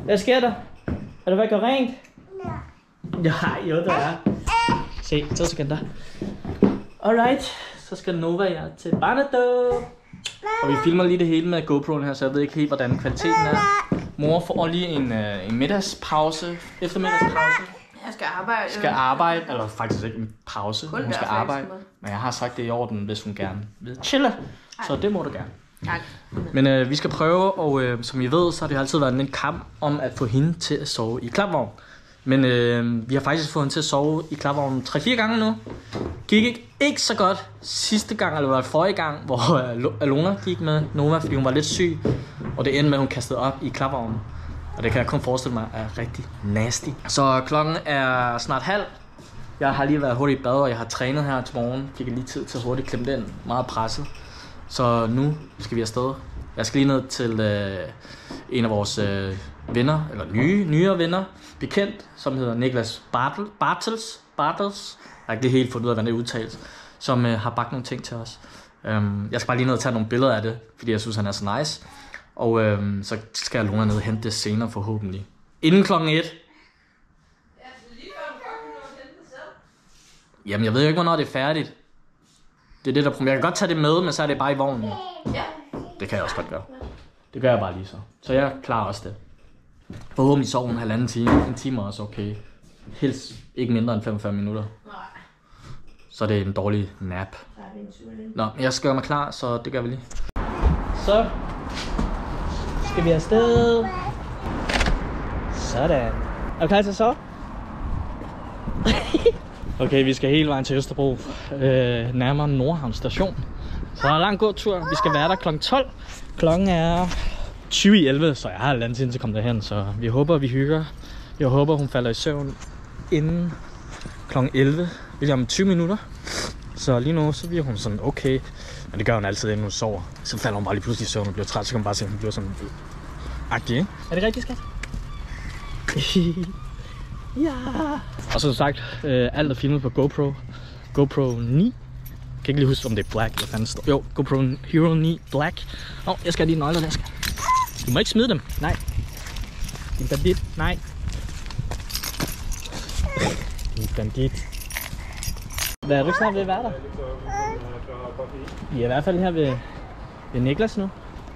Hvad sker der? Er det ved at gøre rent? Ja, jo det er. Se, 2 sekunder. Alright, så skal Nova og jeg til barnedåb. Og vi filmer lige det hele med GoPro'en her, så jeg ved ikke helt, hvordan kvaliteten er. Mor får lige en middagspause, eftermiddagspause. Jeg skal arbejde. Skal arbejde, eller faktisk ikke en pause, hun skal arbejde. Men jeg har sagt det i orden, hvis hun gerne vil chille. Så det må du gerne. Tak. Men vi skal prøve, og som I ved, så har det altid været en kamp om at få hende til at sove i klapvogn. Men vi har faktisk fået hende til at sove i klapvognen 3-4 gange nu. Gik ikke så godt sidste gang, eller var det forrige gang, hvor Alona gik med Nova, fordi hun var lidt syg. Og det endte med, at hun kastede op i klapvognen. Og det kan jeg kun forestille mig er rigtig nasty. Så klokken er snart 30. Jeg har lige været hurtigt i bad, og jeg har trænet her til morgen. Fik lige tid til at hurtigt klemme den. Meget presset. Så nu skal vi afsted. Jeg skal lige ned til en af vores venner, eller nyere venner, bekendt, som hedder Niklas Bartels. Jeg har ikke lige helt fundet ud af, hvordan det udtales. Som har bagt nogle ting til os. Jeg skal bare lige ned og tage nogle billeder af det, fordi jeg synes, han er så nice. Og så skal jeg Luna ned og hente det senere forhåbentlig. Inden klokken 1. Ja, så lige før klokken nå at hente det selv. Jamen, jeg ved jo ikke, hvornår det er færdigt. Det er det, der problem. Jeg kan godt tage det med, men så er det bare i vognen. Ja. Det kan jeg også godt gøre. Det gør jeg bare lige så. Så jeg klarer også det. Forhåbentlig sover hun 1,5 time. En time er også okay. Helst ikke mindre end 45 minutter. Nej. Så det er en dårlig nap. Nå, jeg skal gøre mig klar, så det gør vi lige. Så skal vi afsted. Sådan. Er du klar til at sove? Okay, vi skal hele vejen til Østerbro. Nærmere Nordhavn station. Så der er en lang god tur. Vi skal være der kl. 12. Klokken er 20:11, så jeg har 1,5 time til at komme derhen. Så vi håber, vi hygger. Jeg håber, hun falder i søvn inden kl. 11. Det er om 20 minutter. Så lige nu, så bliver hun sådan okay. Men det gør hun altid, inden hun sover. Så falder hun bare lige pludselig i søvn og bliver træt. Så kan man bare se, at hun bliver sådan agtig, ikke? Er det rigtigt, skat? Ja. Og som sagt, alt er filmet på GoPro 9. Jeg kan ikke lige huske, om det er Black eller fanden står. Jo, GoPro Hero 9 Black. Jeg skal have de nøgler, der skal. Du må ikke smide dem. Nej. Din bandit. Nej. Din bandit. Hvad er du ikke snart ved at være der? Vi er i hvert fald her ved Niklas nu.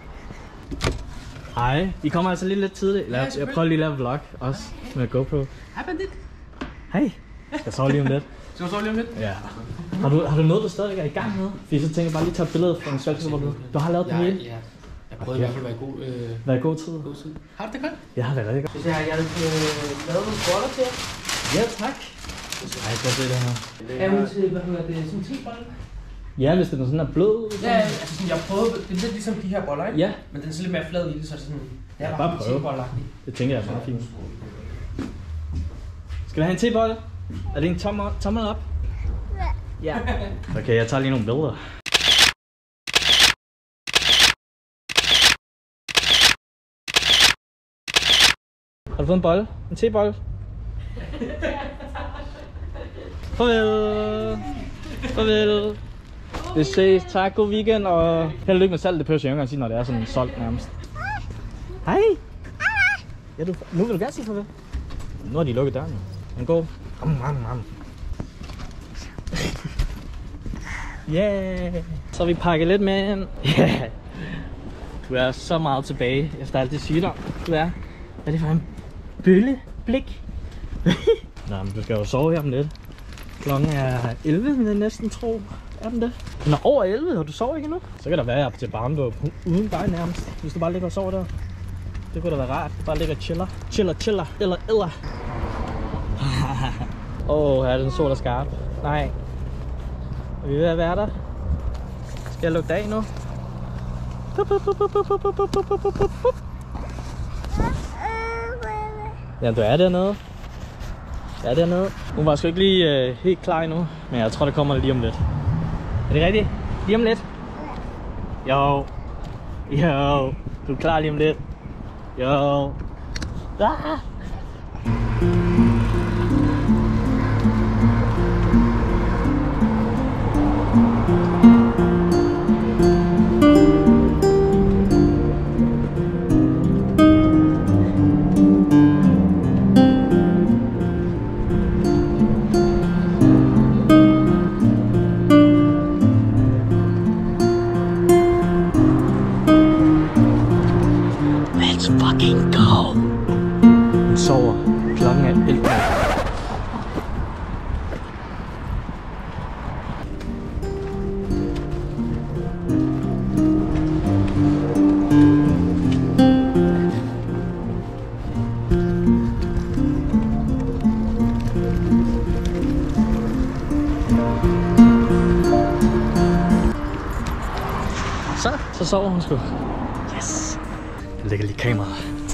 Hej. Vi kommer altså lidt tidligt. Jeg prøver lige at lave vlog også med GoPro. Hej bandit. Hej. Jeg sover lige om lidt. Skal du sove lige om lidt? Ja. Har du noget, du stadigvæk er i gang med? Fordi så tænker jeg bare lige tage et billede fra en svælse, hvor du har lavet det hele. Ja. Jeg prøvede i hvert fald at være i god tid. Har du det godt? Jeg har det rigtig godt. Så jeg har lavet nogle boller til jer. Ja, tak. Ej, jeg kan se det her. Er hun til, hvad hedder det, sådan 10 boller? Ja, hvis det er sådan her blød. Ja, altså sådan, jeg prøvede, det er lidt ligesom de her boller, ikke? Ja. Men den er så lidt mere flad i det, så det er sådan, det er bare prøve. Det tænker jeg er meget fint. Skal vi have en tebolle? Er det en tommel op? Ja. Okay, jeg tager lige nogle billeder. Har du fået en bolle? En tebolle? Farvel! Farvel! Vi ses. Tak, god weekend, og held og lykke med salg. Det behøver jeg ikke engang sige, når det er sådan solgt nærmest. Hej! Ja, nu vil du gerne sige farvel. Nu har de lukket døren. Men gå. Yeah! Så har vi pakket lidt med ind. Yeah! Du er så meget tilbage efter alt det sygdom. Du er. Hvad er det for en bølleblik? Nå, men du skal jo sove her om lidt. Klokken er 11, vil jeg næsten tro. Er den det? Den er over 11, og du sover ikke endnu? Så kan der være til barndåb uden dig nærmest. Hvis du bare ligger og sover der. Det kunne da være rart. Bare ligger og chiller. Eller. Her er den sol, der skarp. Nej. Er vi ved at være der? Skal jeg lukke af nu? Ja, du er dernede. Hun var sgu ikke lige helt klar endnu, men jeg tror, der kommer lige om lidt. Er det rigtigt? Lige om lidt? Jo. Du er klar lige om lidt. Jo. Ah! Så sover hun sgu. Yes. Jeg lægger lige kameraet.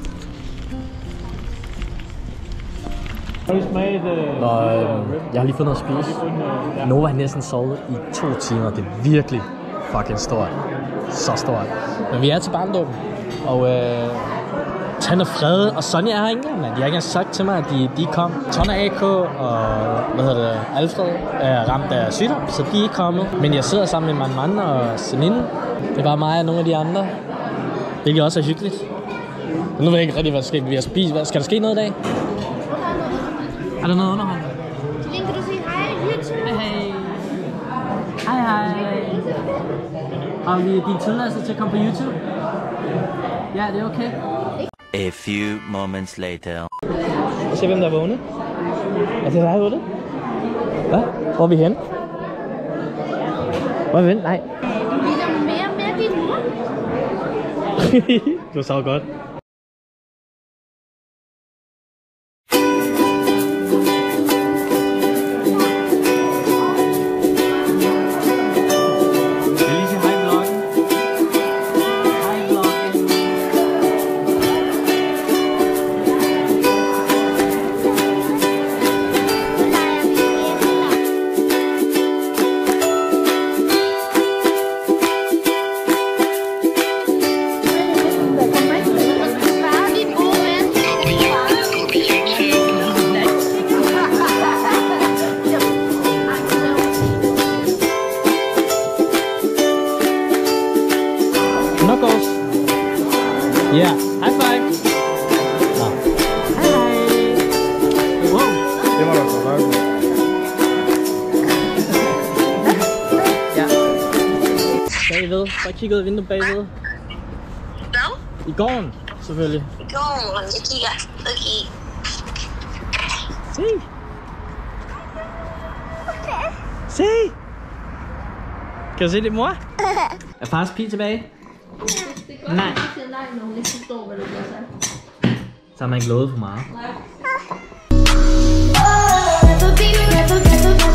Jeg har lige fået noget at spise. Nova har næsten sovet i 2 timer. Det er virkelig fucking stort. Så stort. Men vi er til barndåben. Og Tan og Frede og Sonja er her ikke engang, mand. De har ikke engang sagt til mig, at de kom. Ton og AK og Alfred er ramt af sygdom, så de er ikke kommet. Men jeg sidder sammen med min mand og Celine. Det er bare mig og nogle af de andre. Hvilket også er hyggeligt. Men nu ved jeg ikke rigtig, hvad der sker. Vi har spist. Skal der ske noget i dag? Er der noget underholdning? Celine, kan du sige hej i YouTube? Hej. Hej. Har vi din tilladelse til at komme på YouTube? Ja, det er okay. A few moments later. Se hvem der er vågnet. Er det dig, Ulle? Hvad? Hvor er vi henne? Hvor er vi henne? Nej. Du ligner mere og mere din mor. Du så godt. Knuckles. Yeah, high five. Nå. Hej. Wow. Det var da så godt. Ja. Bagved. Bare kigge ud af vinduet bagved. Hvad? I gården, selvfølgelig. I gården. Jeg kigger. Okay. Se. Se. Kan du se det, mor? Er fars pige tilbage? Nej. Så har man ikke lovet for meget. Never be